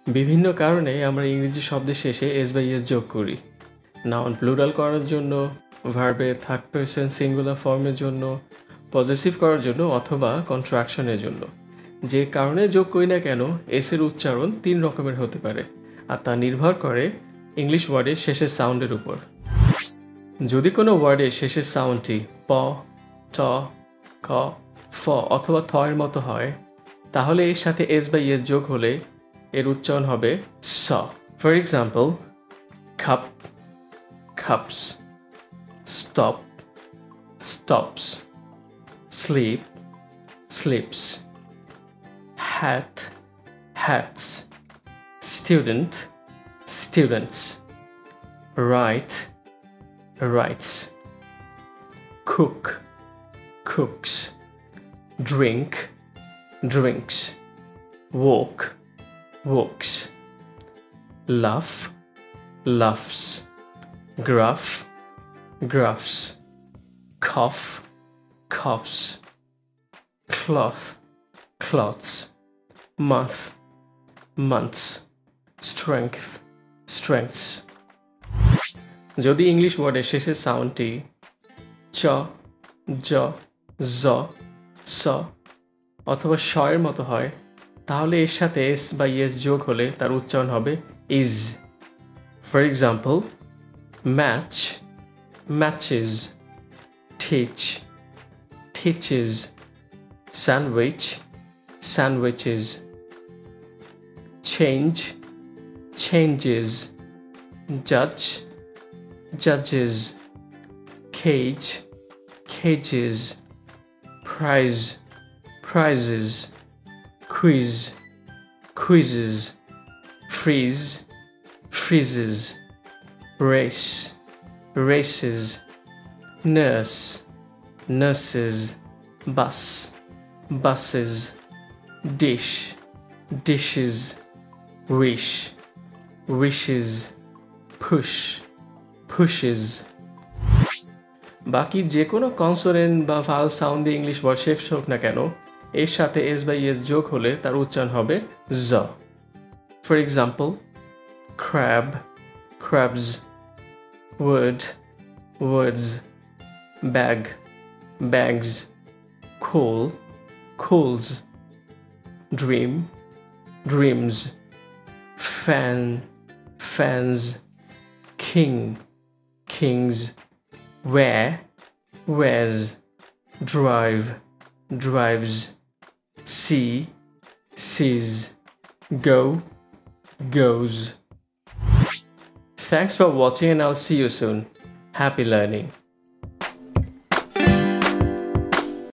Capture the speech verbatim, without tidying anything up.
বিভিন্ন কারণে আমরা ইংরেজি শব্দের শেষে এস বা ইএস যোগ করি। নাউন প্লুরাল করার জন্য, ভার্বে থার্ড পারসন সিঙ্গুলার ফর্মের জন্য, পজেসিভ করার জন্য অথবা কন্ট্রাকশনের জন্য। যে কারণে যোগ করি না কেন, এসের উচ্চারণ তিন রকমের হতে পারে, আর তা নির্ভর করে ইংলিশ ওয়ার্ডের শেষের সাউন্ডের উপর। যদি কোনো ওয়ার্ডের শেষের সাউন্ডটি প, ট, ক, ফ অথবা থ এর মতো হয়, তাহলে এর সাথে এস বা ইএস যোগ হলে এর উচ্চারণ হবে স। For example, cup, cups, stop, stops, slip, slips, hat, hats, student, students, write, writes, cook, cooks, drink, drinks, walk, walks, laugh, laughs, gruff, gruffs, cough, coughs, cloth, cloths, month, months, strength, strengths. যদি English ওয়ার্ডের শেষের সাউন্ডটি চ, জ, জ, স অথবা শ এর মতো হয়, তাহলে এর সাথে এস বা ইএস যোগ হলে তার উচ্চারণ হবে ইজ। For example, match, matches, teach, teaches, sandwich, sandwiches, change, changes, judge, judges, cage, cages, prize, prizes, quiz, quizzes, freeze, freezes, race, races, nurse, nurses, bus, buses, dish, dishes, wish, wishes, push, pushes. বাকি যে কোনো consonant বা vowel sound দিয়ে English word শেষ হোক না কেন, এর সাথে এস বা ইএস যোগ হলে তার উচ্চারণ হবে জ। For example, crab, crabs, word, words, bag, bags, coal, coals, dream, dreams, fan, fans, king, kings, wear, wears, drive, drives, see, sees, go, goes. Thanks for watching and I'll see you soon. Happy learning.